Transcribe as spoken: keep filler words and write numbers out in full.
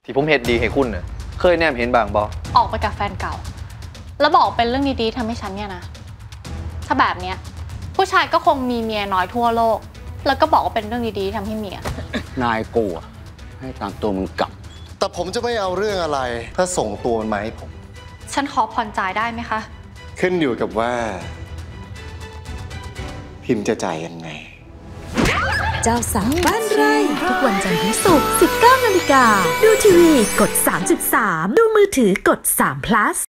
ที่ผมเห็นดีให้คุณน่ะเคยแนมเห็นบางบอออกไปกับแฟนเก่าแล้วบอกเป็นเรื่องดีๆทำให้ฉันเนี่ยนะถ้าแบบเนี้ยผู้ชายก็คงมีเมียน้อยทั่วโลกแล้วก็บอกว่าเป็นเรื่องดีๆทำให้เมียนายกลัวให้ตามตัวมึงกลับแต่ผมจะไม่เอาเรื่องอะไรถ้าส่งตัวมันมาให้ผมฉันขอผ่อนจ่ายได้ไหมคะขึ้นอยู่กับว่าพิมพ์จะจ่ายยังไงเจ้าสาวบ้านไร่ทุกวันจันทร์ถึงศุกร์ สิบเก้านาฬิกาดูทีวีกด สามจุดสาม ดูมือถือกด สาม พลัส